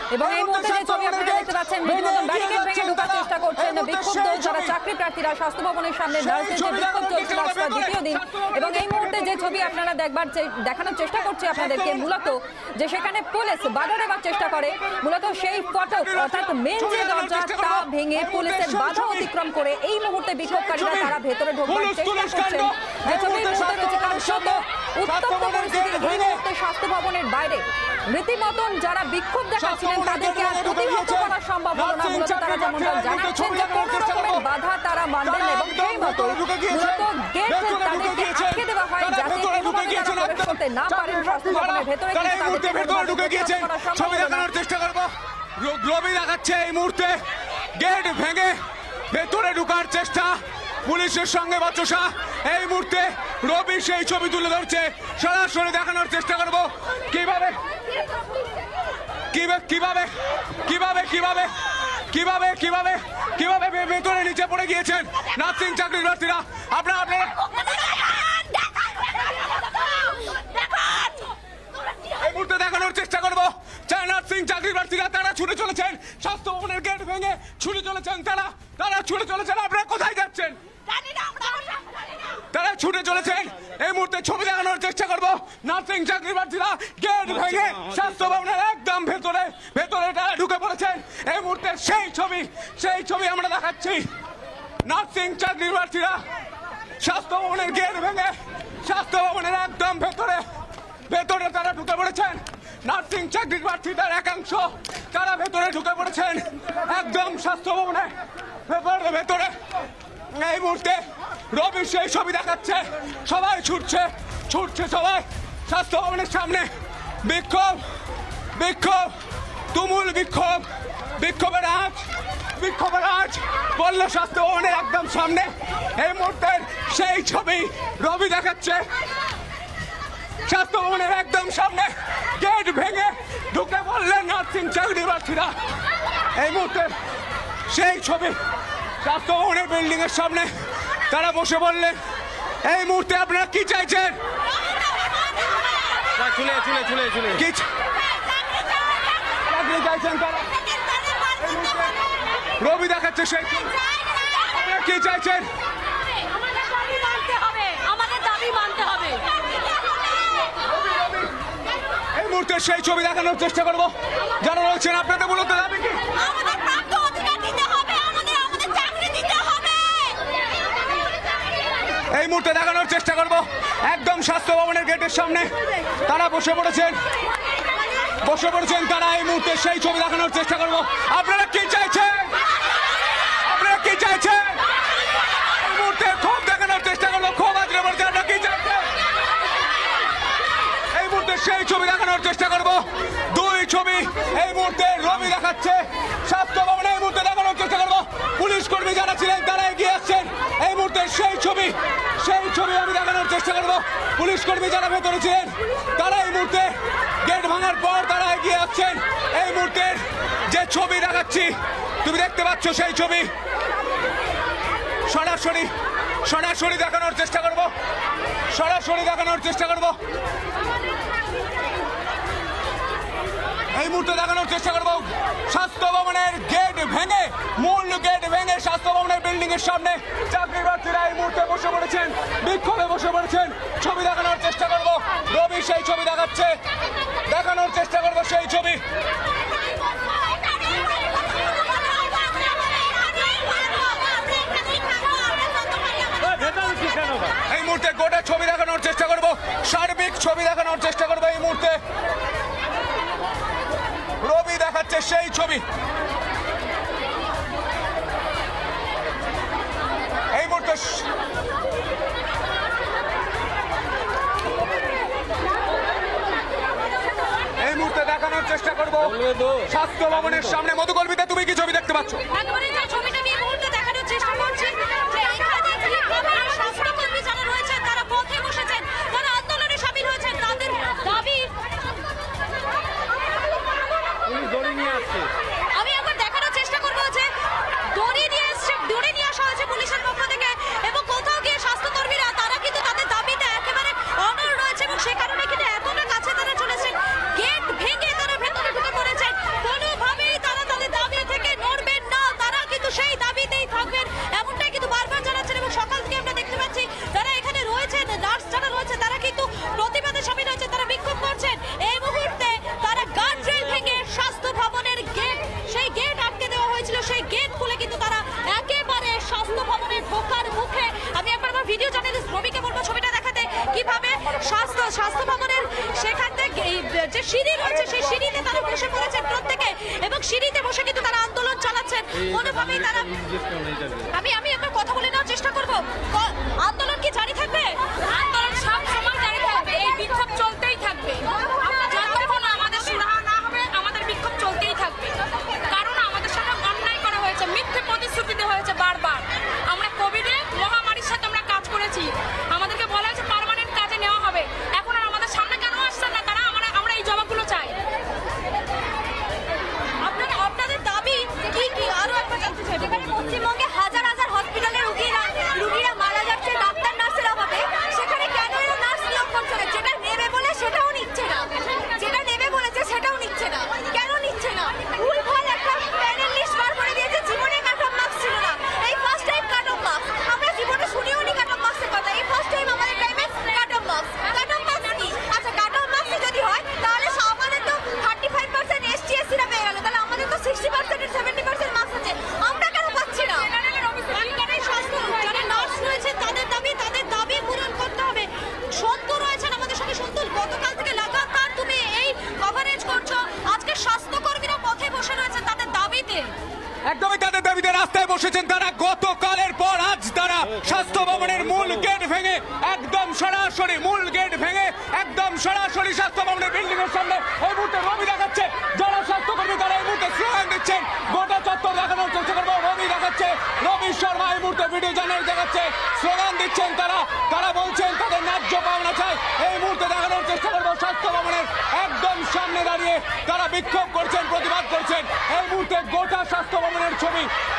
এবং এই মুহূর্তে যে ছবি আপনারা দেখতে পাচ্ছেন, রীতিমতো ব্যারিকেড ভেঙে ঢোকার চেষ্টা করছেন বিক্ষুব্ধ যারা চাকরি প্রার্থীরা। স্বাস্থ্য ভবনের সামনে নার্সদের যে বিক্ষোভ চলছিল আজকের দ্বিতীয় দিন, এবং এই মুহূর্তে যে ছবি আপনারা দেখানোর চেষ্টা করছি আপনাদেরকে, মূলত যে সেখানে পুলিশ বাধা দেওয়ার চেষ্টা করে, মূলত সেই ফটক অর্থাৎ মেন যে দরজা তা ভেঙে পুলিশের বাধা অতিক্রম করে এই মুহূর্তে বিক্ষোভকারীরা তারা ভেতরে ঢোকার চেষ্টা করছেন। যে ছবির মুহূর্তে রয়েছে কারণ শত উত্তপ্ত পরিস্থিতি এই মুহূর্তে স্বাস্থ্য ভবনের বাইরে রীতিমতন যারা বিক্ষোভ দেখাচ্ছিলেন তাদেরকে আর প্রতিহত করা সম্ভব হলো না। মূলত তারা যেমনটা জানাচ্ছেন যে কোনো রকমের বাধা তারা মানবেন এবং সেই মতো মূলত গেট তাদেরকে আটকে দেওয়া হয় যাতে কোনোভাবে তারা প্রবেশ করতে না পারেন স্বাস্থ্য ভবনের ভেতরে। কিন্তু ভেতরে ঢুকে গিয়েছেন, ছবি দেখানোর চেষ্টা করবো। রবি দেখাচ্ছে এই মুহূর্তে গেট ভেঙে ভেতরে ঢুকার চেষ্টা, পুলিশের সঙ্গে বচসা। এই মুহূর্তে রবি সেই ছবি তুলে ধরছে, সরাসরি দেখানোর চেষ্টা করবো কিভাবে কিভাবে কিভাবে কিভাবে কিভাবে কিভাবে কিভাবে ভেতরে নিচে পড়ে গিয়েছেন নার্সিং চাকরির প্রার্থীরা। আপনারা এই মুহূর্তে দেখানোর চেষ্টা করবো নার্সিং চাকরির প্রার্থীরা তারা ছুটে চলেছেন, স্বাস্থ্য ভবনের গেট ভেঙে ছুটে চলেছেন, তারা ছুটে চলেছেন। আপনারা কোথায় যাচ্ছেন? তারা ছুটে চলেছেন। এই মুহূর্তে ছবি দেখানোর চেষ্টা করবো নার্সিং চাকরি প্রার্থীরা গেট ভেঙে স্বাস্থ্য ভবনের একদম ভেতরে তারা ঢুকে পড়েছেন। এই মুহূর্তে সেই ছবি আমরা দেখাচ্ছি। নার্সিং চাকরি প্রার্থীরা স্বাস্থ্য ভবনের গেট ভেঙে স্বাস্থ্য ভবনের একদম ভেতরে তারা ঢুকে পড়েছেন। নার্সিং চাকরি প্রার্থীদের একাংশ তারা ভেতরে ঢুকে পড়েছেন একদম স্বাস্থ্য ভবনের ভেতরে। এই মুহূর্তে রবি সেই ছবি দেখাচ্ছে, সবাই ছুটছে সবাই স্বাস্থ্য ভবনের সামনে। বিক্ষোভ তুমুল বিক্ষোভের আজ বলল স্বাস্থ্য ভবনের একদম সামনে। এই মুহূর্তে সেই ছবি রবি দেখাচ্ছে, স্বাস্থ্য ভবনের একদম সামনে গেট ভেঙে ঢুকে পড়লেন নার্সিং চাকরি প্রার্থীরা। এই মুহূর্তে সেই ছবি স্বাস্থ্য ভবনের বিল্ডিং এর সামনে তারা বসে বললেন। এই মুহূর্তে আপনারা কি চাইছেন? রবি দেখাচ্ছে সেই আপনারা কি চাইছেন? এই মুহূর্তে সেই ছবি দেখানোর চেষ্টা করবো যারা রয়েছেন। আপনাদের মূলত দাবি কি? এই মুহূর্তে দেখানোর চেষ্টা করব একদম স্বাস্থ্য ভবনের গেটের সামনে তারা বসে পড়েছেন তারা। এই মুহূর্তে সেই ছবি দেখানোর চেষ্টা করব। আপনারা কি চাইছেন? এই মুহূর্তে ক্ষোভ দেখানোর চেষ্টা করবো, ক্ষোভ আজকে বলছে আপনারা কি চাইছেন? এই মুহূর্তে সেই ছবি দেখানোর চেষ্টা করব। দুই ছবি এই মুহূর্তে রবি দেখাচ্ছে স্বাস্থ্য ভবনে। এই মুহূর্তে দেখানোর চেষ্টা করব পুলিশ কর্মী যারা ছিলেন তারা এগিয়ে আসছেন। এই মুহূর্তে সেই ছবি আমি দেখানোর চেষ্টা করবো। পুলিশ কর্মী যারা ভেতরে ছিলেন তারা এই মুহূর্তে গেট ভাঙার পর তারা এগিয়ে আসছেন। এই মুহূর্তে যে ছবি দেখাচ্ছি তুমি দেখতে পাচ্ছ, সেই ছবি সরাসরি দেখানোর চেষ্টা করব। এই মুহূর্তে দেখানোর চেষ্টা করবো স্বাস্থ্য ভবনের গেট ভেঙে, মূল গেট ভেঙে স্বাস্থ্য ভবনের বিল্ডিং এর সামনে চাকরি প্রার্থীরা এই মুহূর্তে বসে পড়েছেন, বিক্ষোভে বসে পড়েছেন। ছবি দেখানোর চেষ্টা করবো, রবি সেই ছবি দেখাচ্ছে, দেখানোর চেষ্টা করবো সেই ছবি। এই মুহূর্তে গোটা ছবি দেখানোর চেষ্টা করবো, সার্বিক ছবি দেখানোর চেষ্টা করবো। এই মুহূর্তে রবি দেখাচ্ছে সেই ছবি। এই মুহূর্তে দেখানোর চেষ্টা করবো স্বাস্থ্য ভবনের সামনে। মধুকর্মীতে তুমি কি ছবি দেখতে পাচ্ছ? আমি একবার দেখানোর চেষ্টা করবো যে দড়ি নিয়ে আসা হয়েছে পুলিশের পক্ষ থেকে, এবং কোথাও গিয়ে স্বাস্থ্যকর্মীরা তারা কিন্তু তাদের দাবিতে একেবারে অনড় রয়েছে, এবং সে কারণে কিন্তু এতটা কাছে তারা চলেছেন। গেট ভেঙে তারা ভেতরে ঢুকে পড়েছেন। কোনোভাবে প্রতিবাদে সামিল হয়েছে, তারা বিক্ষোভ করছেন। এই মুহূর্তে তারা গার্ড রেল ভেঙে স্বাস্থ্য ভবনের গেট, সেই গেট আটকে দেওয়া হয়েছিল, সেই গেট খুলে কিন্তু তারা একেবারে স্বাস্থ্য ভবনের ঢোকার মুখে, আমি একবার আমার ভিডিও জার্নালিস্ট রবিকে বলবো ছবিটা দেখাতে, কিভাবে স্বাস্থ্য ভবনের সেখান থেকে যে সিঁড়ি রয়েছে সেই সিঁড়িতে তারা বসে পড়েছেন প্রত্যেকে, এবং সিঁড়িতে বসে কিন্তু তারা আন্দোলন চালাচ্ছেন। কোনোভাবেই তারা, আমি একবার কথা বলে নেওয়ার চেষ্টা করবো, আন্দোলন কি জারি থাকবে? আন্দোলন সব সময় জারি থাকবে, এই বিক্ষোভ চলতেই থাকবে। যতক্ষণ আমাদের সুরাহা না হবে আমাদের বিক্ষোভ চলতেই থাকবে, কারণ আমাদের সাথে অন্যায় করা হয়েছে, মিথ্যে প্রতিশ্রুতি দেওয়া হয়েছে বারবার। আমরা কোভিডে মহামারীর সাথে আমরা কাজ করেছি, আমাদেরকে বলা হয়েছে পার্মানেন্ট কাজে নেওয়া হবে, এখন আর আমাদের সামনে কেন আসছেন না তারা? আমরা এই জবাবগুলো চাই। আপনাদের দাবি কি কি আরো একবার জানতে চাই। যেখানে পশ্চিমবঙ্গে হাজার হাজার হসপিটালে রুগীরা মারা যাচ্ছে ডাক্তার নার্সের অভাবে, সেখানে কেন এরা নার্স নিয়োগ করছে না? যেটা নেবে বলে সেটাও নিচ্ছে না, যেটা নেবে বলেছে সেটাও নিচ্ছে না, কেন নিচ্ছে না? ভুলভাল একটা প্যানেল লিস্ট বার করে দিয়েছে, জীবনে কাট অফ মার্কস ছিল না, এই first time cut off marks. আমরা জীবনে শুনিও নি কাট অফ মার্কসের কথা, এই ফার্স্ট টাইম আমাদের টাইমে cut off marks. Cut off marks কি? আচ্ছা, কাট অফ মার্কস যদি হয় তাহলে আমাদের তো 35% এসটি এসসিরা পেয়ে গেল, তাহলে আমাদের তো 60% এর 70% মার্কস আছে, আমরা কেন পাচ্ছি না? যারা নার্স রয়েছে তাদের দাবি পূরণ করতে হবে। সন্তু রয়েছেন আমাদের সঙ্গে। সন্তু, গতকাল থেকে লাগাতার তুমি এই কভারেজ করছো, আজকে স্বাস্থ্যকর্মীরা পথে বসে রয়েছে তাদের দাবিতে। একদমই তাদের দাবিতে রাস্তায় বসেছেন তারা। গতকালের পর আজ তারা স্বাস্থ্য ভবনের মূল গেট ভেঙে একদম সরাসরি স্বাস্থ্য ভবনের বিল্ডিং এর সামনে এই মুহূর্তে রবি দেখাচ্ছে। যারা স্বাস্থ্যকর্মী তারা এই মুহূর্তে স্লোগান দিচ্ছেন, গোটা চত্বর দেখানোর চেষ্টা করবো। রবি দেখাচ্ছে, রবি শর্মা এই মুহূর্তে ভিডিও জানার দেখাচ্ছে, স্লোগান দিচ্ছেন তারা বলছেন তাদের ন্যায্য পাওনা চাই। এই মুহূর্তে দেখানোর চেষ্টা করবো স্বাস্থ্য ভবনের একদম সামনে দাঁড়িয়ে তারা বিক্ষোভ করছেন, প্রতিবাদ করছেন। এই মুহূর্তে গোটা স্বাস্থ্য ভবনের ছবি